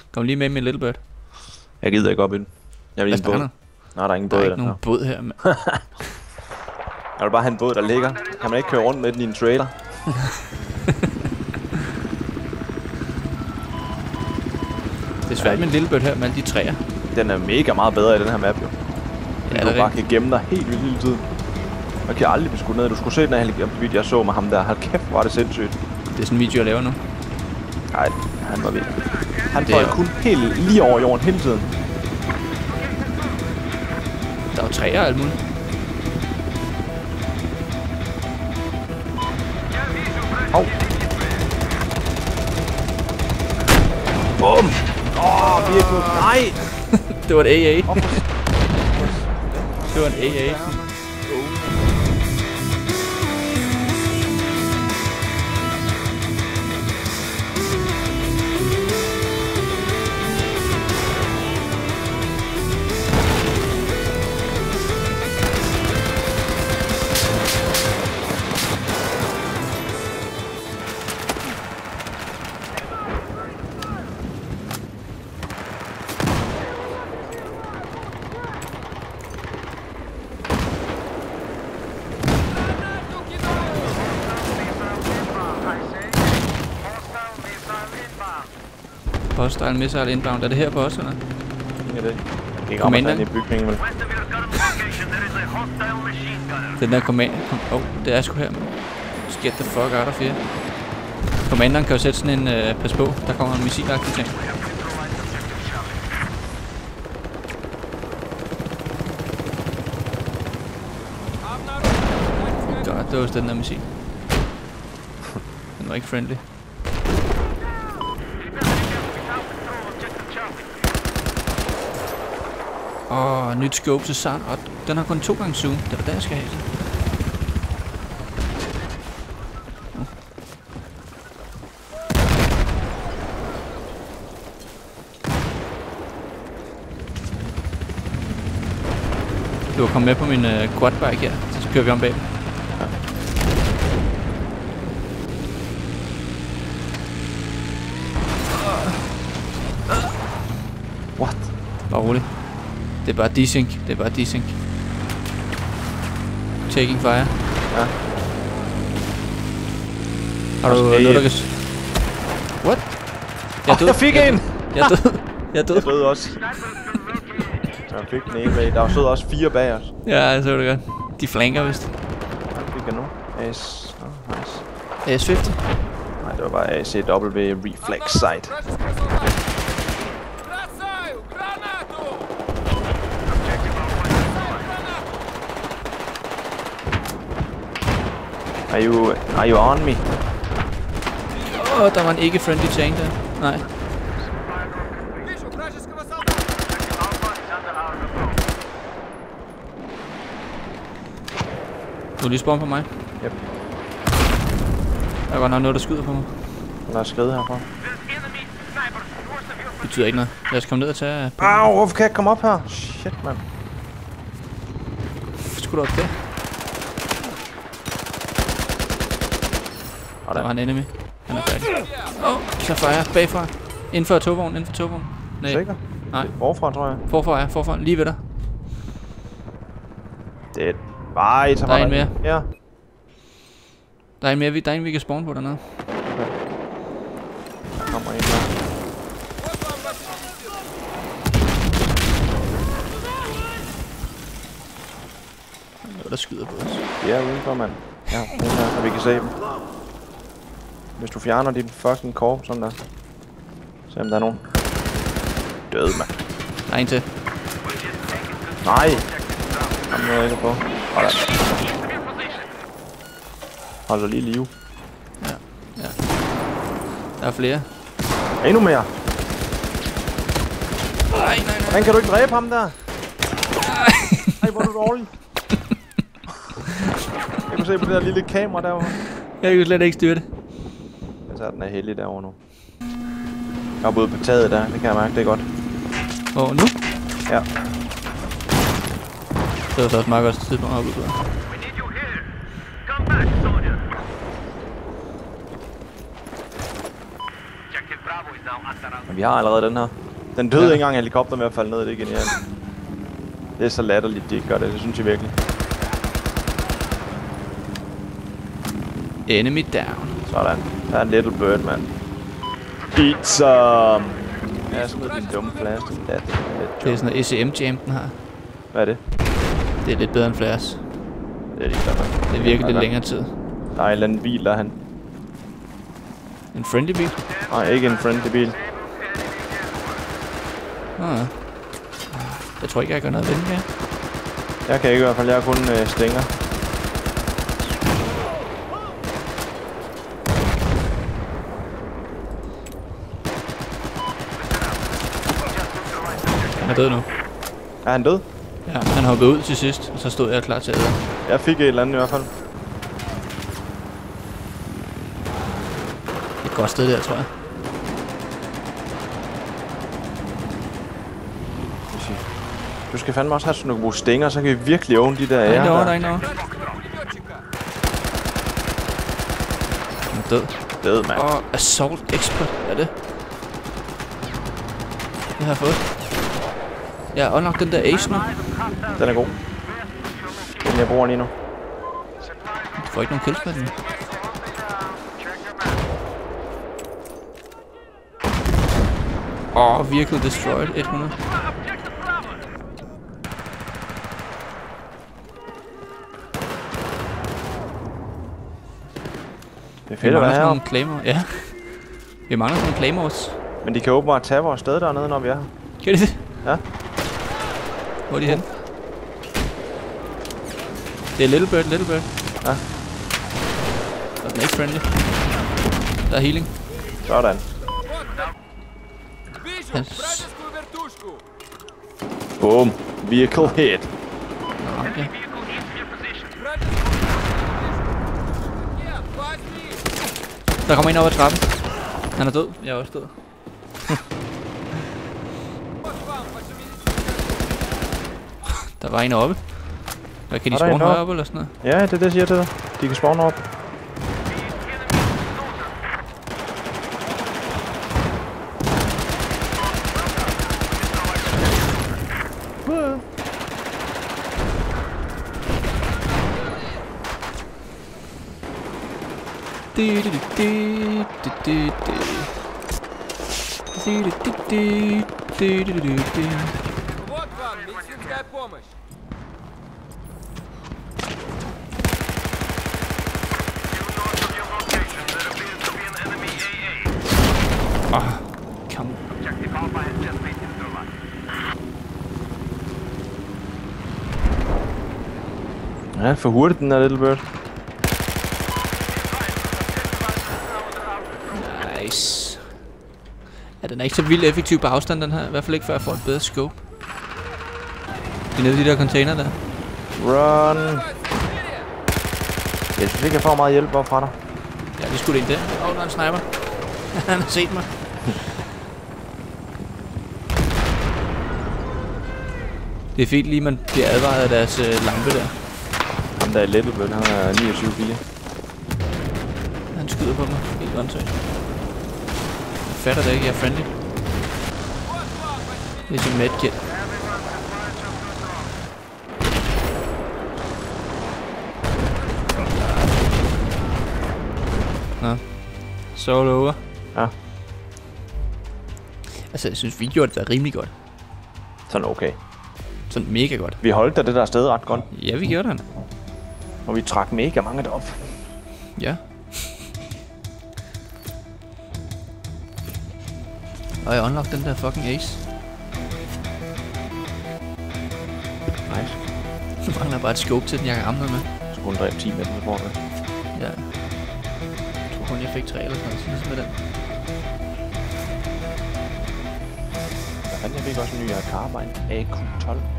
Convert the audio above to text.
Kom lige med min Little Bird. Jeg gider ikke op i den. Jeg vil lige en båd. Nej, der er ingen båd i den. Der er ikke nogen båd her, mand. Jeg vil bare have en båd, der ligger. Kan man ikke køre rundt med den i en trailer? Det er svært med en Little Bird her med alle de træer. Den er mega meget bedre i den her map, jo. Ja, du bare kan gemme dig helt vildt hele tiden. Man kan aldrig blive skudt ned. Du skulle se den her video, jeg så med ham der. Hold kæft, hvor var det sindssygt. Det er sådan en video, jeg laver nu. Nej, han var vild. Han fløj kun helt lige over jorden hele tiden. Der er jo træer og alt muligt. Hov. Bum! Virkelig. Nej! Det var et AA. Det var en AA. Hostile missile inbound. Er det her på os, eller? Ja, det er ikke ramme i bygningen, vel? Den der command... det er sgu her. Get the fuck out of here. Commanderen kan jo sætte sådan en... pas på, der kommer en missilagtig ting. God, det var just den der missil. Den var ikke friendly. Nyt scope til Sand. Den har kun 2 gange zoom. Det var der, jeg skal have den. Du var kommet med på min quadbike her, så kører vi om bag. What? Bare roligt. Det er bare desync. Det er bare desync. Taking fire. Ja. Har du noget, der kan... What? Jeg fik en! Jeg døde. Jeg døde også. Jeg fik den ene bag. Der stod også 4 bag os. Ja, jeg så det godt. De flanker vist. Hvad fik jeg nu? Nice. AS-50? Nej, det var bare ACW Reflex Sight. Are you on me? Der var en ikke-friendly tank der. Nej. Du lige spawn på mig? Yep. Der er godt nok noget, der skyder på mig. Der er skridt herfra. Det betyder ikke noget. Lad os komme ned og tage... Au, hvorfor kan jeg komme op her? Shit, mand. Skulle du op der? Der var en enemy. Han er færdig. Så fire. Bagfra. Inden for togvognen. Nej. Sikker? Nej. Hvorfra, tror jeg? Forfra. Lige ved dig. Det er... Nej, der er en mere. Ja. Der er en, vi kan spawn på dernede. Okay. Der kommer en der. Der er noget, der skyder på os. Ja, udenfor, mand. Ja, den her, så vi kan se dem. Hvis du fjerner din fucking korp, sådan der. Se om der er nogen. Død, mand. Der er en til. Nej! Kom nu ikke på. Hold da. Hold da lige live. Ja. Der er flere. Endnu mere. Nej. Hvordan kan du ikke dræbe ham der? Ej, hvor er du dårlig. Jeg kan se på det der lille kamera derovre. Jeg kan slet ikke styre det. Jeg tager den er heldig derovre nu. Jeg er både på taget der, det kan jeg mærke, det er godt. Nu? Ja. Det var så også meget godt tidspunkt at udgøre. Men vi har allerede den her. Den døde ikke engang helikopter med at falde ned, det er genialt. Det er så latterligt, de ikke gør det, det synes jeg virkelig. Enemy down. Sådan. Der er en little bird, mand. Eat some! Ja, smid din dumme flash. Det er sådan noget ECM-jam, den har. Hvad er det? Det er lidt bedre end flash. Det er det ikke, Det virker lidt længere tid. Der er en eller anden bil, der er han. En friendly bil? Nej, ikke en friendly bil. Ah. Jeg tror ikke, jeg gør noget ved den mere. Jeg kan ikke i hvert fald, jeg har kun stænger. Han er død nu. Er han død? Ja, han hoppede ud til sidst, og så stod jeg klar til at æde. Jeg fik et eller andet i hvert fald. Det er et godt sted der, tror jeg. Du skal fandme også have sådan nogle gode stænger, så kan vi virkelig own de der ære. Der er ikke noget. Han er død. Død, mand. Og Assault Expert, hvad er det? Det har jeg fået. Jeg har unlocked den der Ace nu. Den er god. Den jeg bruger lige nu. Du får ikke nogen kills med den. Vehicle destroyed 100. Det er fedt at være her. Claymore. Ja. Vi mangler sådan nogle claymores. Men de kan åbenbart tage vores sted dernede, når vi er her. Kan de det? Ja. Hvor er de henne? Det er Little Bird. Ja. Og den er ikke friendly. Der er healing. Sådan. Boom. Vehicle hit. Okay. Der kommer en over ad trappen. Han er død. Jeg er også død. Der var en oppe. Hvad kan de spawne heroppe eller sådan noget? Ja, det er det, jeg siger til dig. De kan spawne op. Kom. Ja, for hurtigt den der Little Bird. Nice. Ja, den er ikke så vildt effektiv på afstand, den her. I hvert fald ikke, før jeg får et bedre scope. Det er nede i de der container der. Run! Jeg synes ikke, jeg får meget hjælp op fra dig. Ja, det skulle det ikke det. Der er en sniper. Han har set mig. Det er fint lige, man bliver advaret af deres lampe der. Ham der er Little Bird, han er 29-4. Han skyder på mig. Helt åndssvagt. Jeg fatter det ikke, jeg er friendly. Det er sin medkit. Nå. Solo over. Ja. Altså, jeg synes, vi gjorde det da rimelig godt. Sådan okay. Sådan mega godt. Vi holdt da det der sted ret godt. Ja, vi gjorde det. Og vi trak mega mange derop. Ja. Og jeg unlocked den der fucking ace. Nice. Nu mangler bare et scope til den, jeg kan ramme noget med. Så kunne dræbe 10 med den, får det. Ja. Jeg tror kun, jeg fik 3 eller sådan noget med den. Jeg fik også en ny Carbine AQ12.